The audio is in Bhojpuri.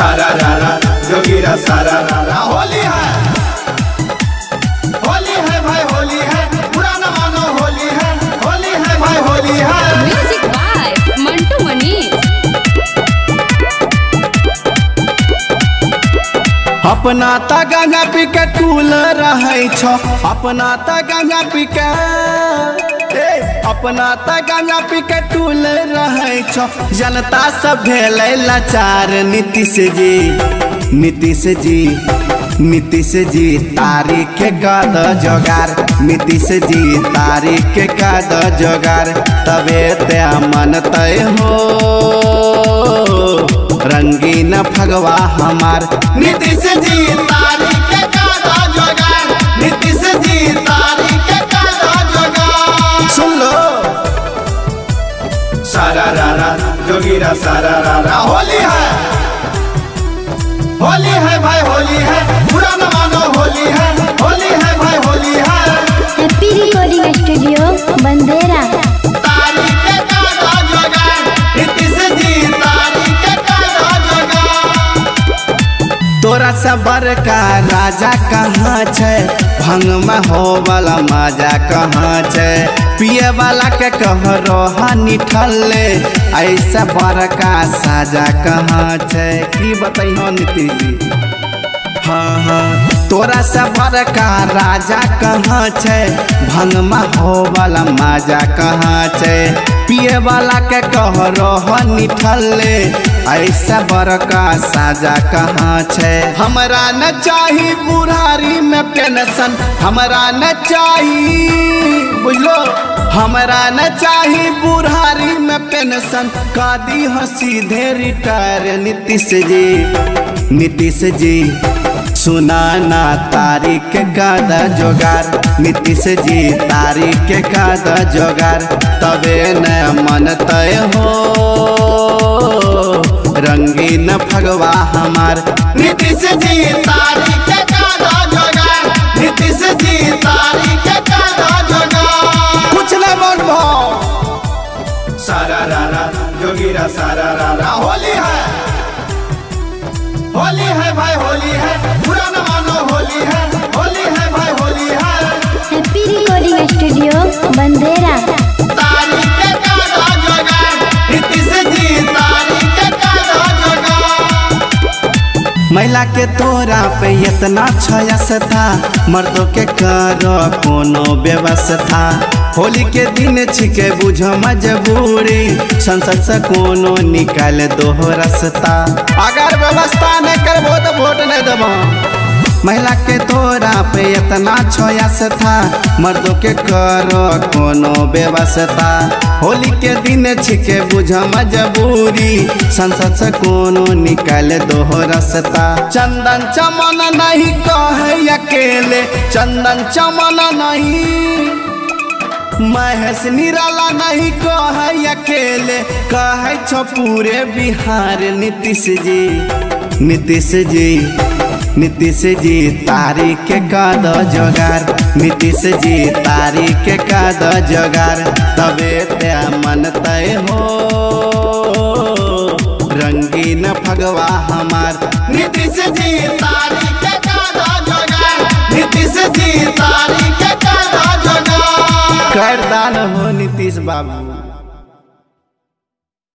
सारा रारा जोगीरा सारा रारा। होली है भाई होली है, बुरा न मानो होली है भाई होली है। Music by Mantu Manish. अपना ता गंगा पी के टूल रहे छो, अपना ता गंगा पी के अपना ता गंगा पी के टूल रहे छो। जनता सब भेले लाचार। नीतीश जी तारीख के कद जोगार। नीतीश जी तारीख के कद जोगार। तबे ते मन तय हो रंगीन फगवा हमार। नीतीश जी तारीख के कद जोगार। नीतीश जी तारीख के कद जोगार। सुन लो सारा रारा जोगीरा सारा रारा। होली है भाई होली है, बुरा न मानो होली है भाई होली है। Happy recording studio Bandera. तारीख के कद जोगार। नीतीश जी तारीख के कद जोगार। तोरा सबर का राजा कहाँ छे, भंग में हो वाला मजा कहाँ छे। पिए वाला के कह रोहा निठले, ऐसा बड़का साजा कहाँ छे। की बताइयो नीतीश जी। हाँ तोरा सबर का राजा कहाँ छे, भंग में हो वाला मजा कहाँ छे। पिए वाला के कह रोह निठले, ऐसा बड़का साजा कहाँ छे। हमरा न चाही बुढ़ारी में पेंशन, हमरा न चाही बुझलो, हमरा न चाही बुढ़ारी में पेंशन। का दी हो सीधे रिटायर। नीतीश जी सुनाना तारीख के कद जोगार। नीतीश जी तारीख के कद जोगार। तबे न मन तय हो रंगीन फगवा हमार। नीतीश जी तारीख के कद जोगार। नीतीश जी तारीख के कद जोगार। कुछ न मन भाव। सारा रारा जोगीरा सारा रारा। होली है भाई होली है, बुरा न मानो होली है भाई होली है। Happy recording studio Bandera. तारीख के कद जोगार। नीतीश जी तारीख के कद जोगार। महिला के तोरा पे इतना छयस था, मर्दों के करो कोनो व्यवस्था। होली के दिन छिके बुझ मजबूरी, संसद से कोनो निकाल दो रास्ता। अगर व्यवस्था नहीं करबो तो वोट नहीं देबो। महिला के तोरा पे इतना छयस था, मर्दों के करो कोनो व्यवस्था। होली के दिन छिके बुझ मजबूरी, संसद से कोनो निकाल दो रास्ता। चंदन चमन नहीं कहे अकेले, चंदन चमन नहीं, महेश निराला नहीं कहे अकेले, कहे छो पूरे बिहार। नीतीश जी तारीख के कद जोगार। नीतीश जी तारीख के कद जोगार। तबे ते मन तय हो रंगीन फगवा हमार। नीतीश जी तारीख के कद जोगार। नीतीश जी तारीख के कद जोगार। कर दान हो नीतीश बाबू।